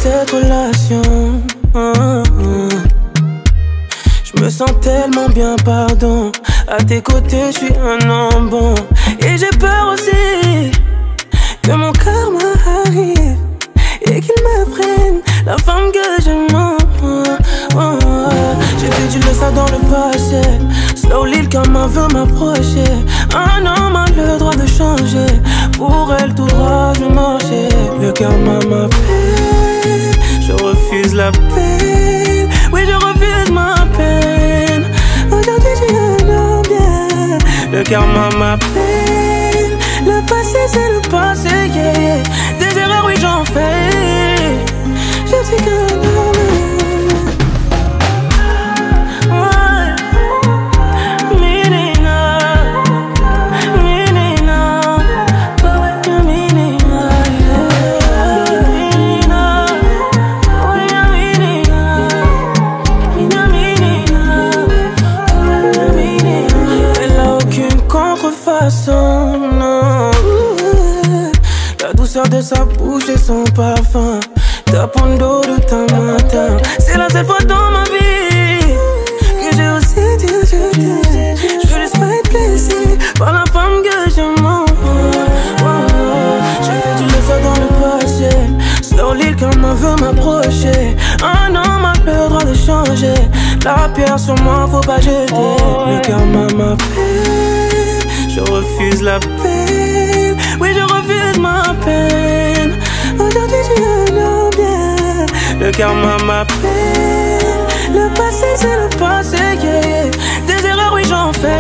cette relation. Je me sens tellement bien, pardon. À tes côtés, je suis un homme bon. Et j'ai peur aussi que mon karma arrive et qu'il me prenne la femme que j'aime. J'ai fait du ça dans le passé. Slowly le karma veut m'approcher. Un homme a le droit de changer. Pour elle tout droit je marchais. Le karma m'appelle. Je refuse la peine. Oui je refuse ma peine. Aujourd'hui je suis un homme bien. Le karma m'appelle. Le passé c'est le passé, yeah. Des erreurs oui j'en fais. Je suis qu'un homme. Non. La douceur de sa bouche et son parfum, ta pando de ta matin. C'est la seule fois dans ma vie que j'ai osé dire je t'aime. Je veux juste pas être blessé par la femme que j'aime. J'ai fait du ça dans le passé. Slowly le karma veut m'approcher. Un homme a le droit de changer. La pierre sur moi faut pas jeter. Le karma m'appelle. Je refuse la peine. Oui je refuse ma peine. Aujourd'hui je suis un homme bien. Le karma m'appelle. Le passé c'est le passé, yeah. Des erreurs oui j'en fais.